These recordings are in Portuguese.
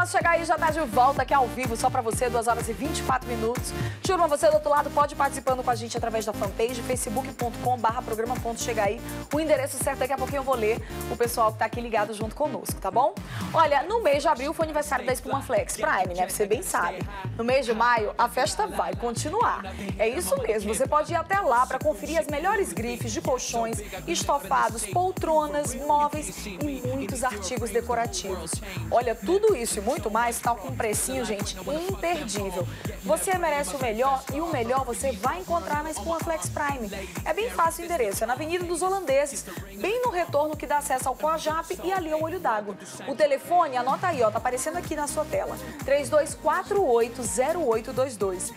Ponto Chega Aí já tá de volta aqui ao vivo, só pra você, 2 horas e 24 minutos. Turma, você do outro lado pode ir participando com a gente através da fanpage, facebook.com/programa Ponto Chega Aí. O endereço certo daqui a pouquinho eu vou ler o pessoal que tá aqui ligado junto conosco, tá bom? Olha, no mês de abril foi aniversário da Espuma Flex Prime, né? Você bem sabe. No mês de maio, a festa vai continuar. É isso mesmo, você pode ir até lá pra conferir as melhores grifes de colchões, estofados, poltronas, móveis e muitos artigos decorativos. Olha, tudo isso e muito mais está com um precinho, gente, imperdível. Você merece o melhor e o melhor você vai encontrar na Espuma Flex Prime. É bem fácil o endereço, é na Avenida dos Holandeses, bem no retorno que dá acesso ao Coajap e ali ao Olho d'Água. O telefone, anota aí, ó, tá aparecendo aqui na sua tela, 3248-0822.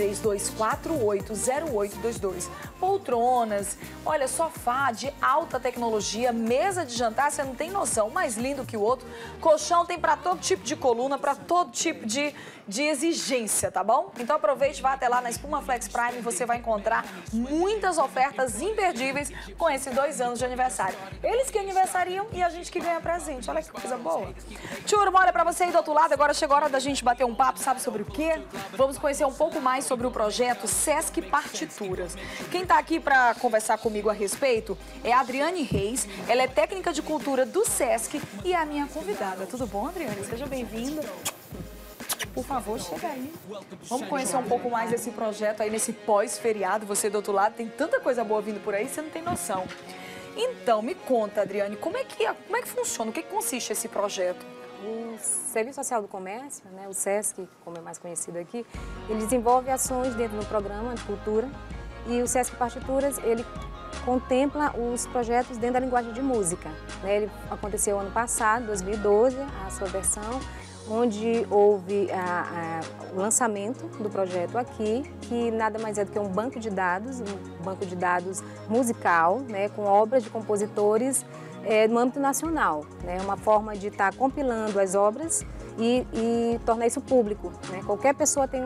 3248-0822. Poltronas, olha, sofá de alta tecnologia, mesa de jantar, você não tem noção, mais lindo que o outro. Colchão tem para todo tipo de coluna, para todo tipo de exigência, tá bom? Então aproveite, vá até lá na Espuma Flex Prime, você vai encontrar muitas ofertas imperdíveis com esses 2 anos de aniversário. Eles que aniversariam e a gente que ganha presente, olha que coisa boa. Turma, olha pra você aí do outro lado, agora chegou a hora da gente bater um papo, sabe sobre o quê? Vamos conhecer um pouco mais sobre o projeto Sesc Partituras. Quem tá aqui pra conversar comigo a respeito é a Adriane Reis, ela é técnica de cultura do Sesc e é a minha convidada. Tudo bom, Adriane? Seja bem-vinda. Por favor, chega aí. Vamos conhecer um pouco mais desse projeto aí nesse pós-feriado. Você do outro lado tem tanta coisa boa vindo por aí, você não tem noção. Então, me conta, Adriane, como é que funciona? O que consiste esse projeto? O Serviço Social do Comércio, né, o SESC, como é mais conhecido aqui, ele desenvolve ações dentro do programa de cultura e o Sesc Partituras, ele contempla os projetos dentro da linguagem de música. Né? Ele aconteceu ano passado, 2012, a sua versão, onde houve o lançamento do projeto aqui, que nada mais é do que um banco de dados musical, né, com obras de compositores no âmbito nacional. Né, uma forma de estar compilando as obras e tornar isso público. Né, qualquer pessoa tem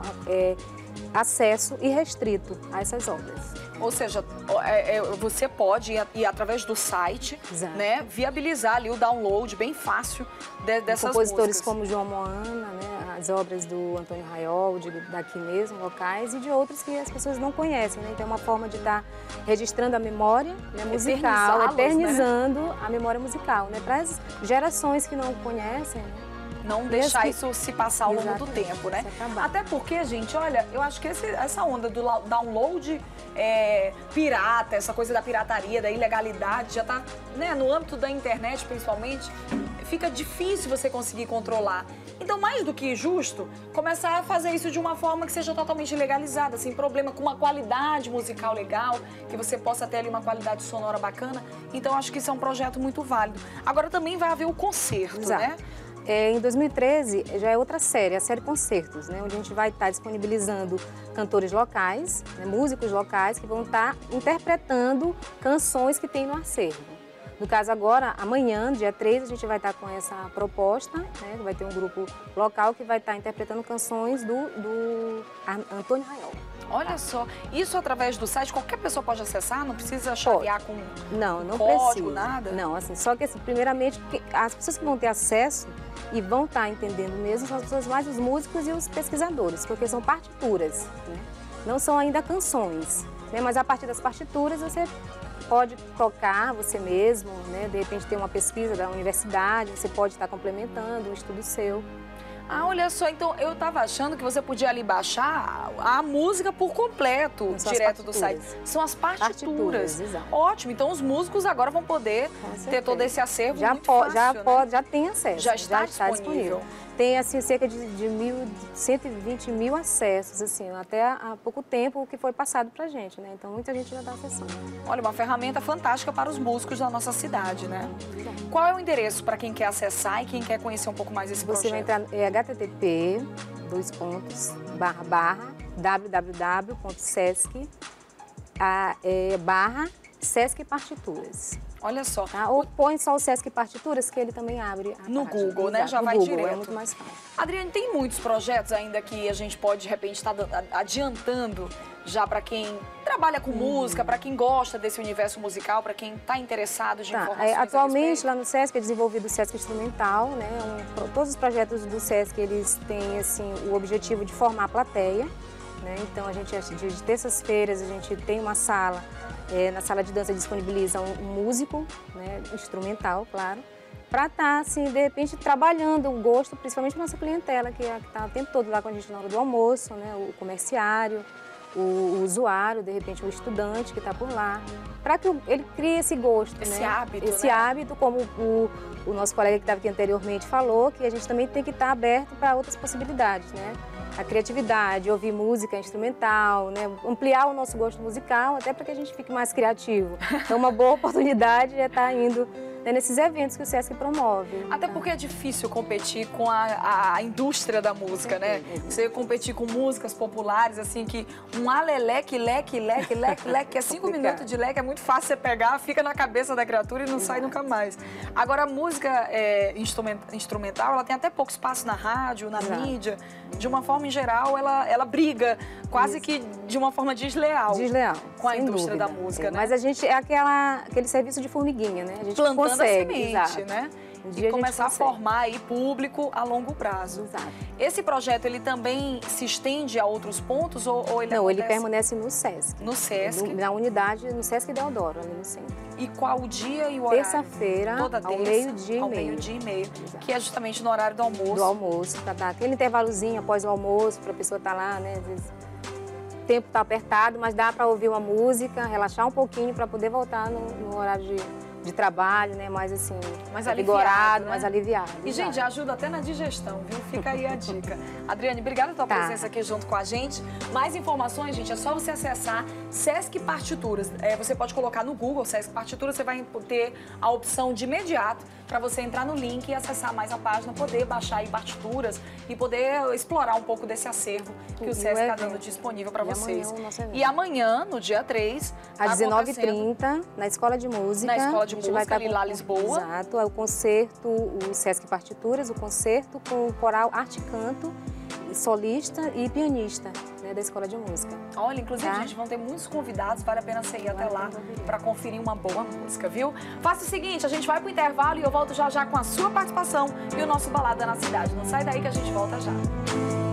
acesso irrestrito a essas obras. Ou seja, você pode ir através do site, né, viabilizar ali o download bem fácil dessas compositores músicas. como João Moana, né, as obras do Antônio Raiol, daqui mesmo, locais, e de outros que as pessoas não conhecem. Né? Então é uma forma de estar registrando a memória, né, musical, eternizando, né, a memória musical, né, para as gerações que não conhecem. Né? Não deixar isso se passar ao longo do tempo, né? Até porque, gente, olha, eu acho que essa onda do download pirata, essa coisa da pirataria, da ilegalidade, já tá, né, no âmbito da internet, principalmente, fica difícil você conseguir controlar. Então, mais do que justo, começar a fazer isso de uma forma que seja totalmente legalizada, sem problema, com uma qualidade musical legal, que você possa ter ali uma qualidade sonora bacana. Então, acho que isso é um projeto muito válido. Agora, também vai haver o concerto, né? Em 2013, já é outra série, a série Concertos, né, onde a gente vai estar disponibilizando cantores locais, né, músicos locais, que vão estar interpretando canções que tem no acervo. No caso agora, amanhã, dia 3, a gente vai estar com essa proposta, né, vai ter um grupo local que vai estar interpretando canções do Antônio Raiol. Olha só, isso através do site, qualquer pessoa pode acessar? Não precisa chavear com não código, precisa. Nada? Não, assim, só que assim, primeiramente, as pessoas que vão ter acesso e vão estar entendendo mesmo são as pessoas mais os músicos e os pesquisadores, porque são partituras, né? Não são ainda canções, né? Mas a partir das partituras você pode tocar você mesmo, né? De repente tem uma pesquisa da universidade, você pode estar complementando um estudo seu. Ah, olha só, então eu estava achando que você podia ali baixar a música por completo, direto do site. São as partituras. Exato. Ótimo, então os músicos agora vão poder ter todo esse acervo muito fácil, já tem acesso. Já está disponível. Tem assim, cerca de 120 mil acessos, assim, até há pouco tempo o que foi passado pra gente, né? Então muita gente já está acessando. Olha, uma ferramenta fantástica para os músicos da nossa cidade, né? Qual é o endereço para quem quer acessar e quem quer conhecer um pouco mais esse projeto? Você vai entrar http://www.sesc Partituras. Olha só. Tá? Ou põe só o Sesc Partituras, que ele também abre no página. Google, né? Já vai direto. É muito mais fácil. Adriane, tem muitos projetos ainda que a gente pode, de repente, estar adiantando já para quem trabalha com música, para quem gosta desse universo musical, para quem está interessado de informações? Atualmente, lá no SESC, é desenvolvido o SESC Instrumental, né? Todos os projetos do SESC, eles têm, assim, o objetivo de formar a plateia, né? Então, a gente, de terças-feiras, a gente tem uma sala, na sala de dança disponibiliza um músico, né? Instrumental, claro, para estar, assim, de repente, trabalhando o gosto, principalmente para nossa clientela, que está o tempo todo lá com a gente na hora do almoço, né? O comerciário, o usuário, de repente o estudante que está por lá, para que ele crie esse gosto, esse né? hábito, esse hábito, como o nosso colega que estava aqui anteriormente falou, que a gente também tem que estar aberto para outras possibilidades, né? A criatividade, ouvir música instrumental, né? Ampliar o nosso gosto musical, até para que a gente fique mais criativo. Então, uma boa oportunidade é estar indo, né, nesses eventos que o SESC promove. Até porque é difícil competir com a indústria da música, né? Você competir com músicas populares, assim, que um aleleque, leque, que é 5 minutos de leque, é muito fácil você pegar, fica na cabeça da criatura e não sai nunca mais. Agora, a música instrumental, ela tem até pouco espaço na rádio, na mídia. De uma forma em geral, ela briga quase que de uma forma desleal com a indústria da música, né? Mas a gente é aquele serviço de formiguinha, né? A gente plantando consegue, a semente, né? E começar a formar aí público a longo prazo. Exato. Esse projeto, ele também se estende a outros pontos ou ele Não, ele permanece no SESC. No SESC? Na unidade, no SESC Deodoro, ali no centro. E qual o dia e o horário? Terça-feira, ao meio-dia e meio. Que é justamente no horário do almoço. Do almoço, para dar aquele intervalozinho após o almoço, para a pessoa estar lá, né? Às vezes o tempo está apertado, mas dá para ouvir uma música, relaxar um pouquinho para poder voltar no horário de trabalho, né? Mais assim, mais revigorado, né? mais aliviado. E, gente, ajuda até na digestão, viu? Fica aí a dica. Adriane, obrigada pela tua presença aqui junto com a gente. Mais informações, gente, é só você acessar SESC Partituras. Você pode colocar no Google SESC Partituras, você vai ter a opção de imediato para você entrar no link e acessar mais a página, poder baixar aí partituras e poder explorar um pouco desse acervo que o SESC está dando disponível para vocês. E amanhã, no dia 3, às 19h30, na Escola de Música. Na Escola de Música, ali lá em Lisboa. Exato, é o concerto, o SESC Partituras, o concerto com o coral Arte e Canto, solista e pianista, né, da Escola de Música. Olha, inclusive, gente, vão ter muitos convidados, vale a pena você ir até lá para conferir uma boa música, viu? Faça o seguinte, a gente vai pro intervalo e eu volto já com a sua participação e o nosso Balada na Cidade. Não sai daí que a gente volta já.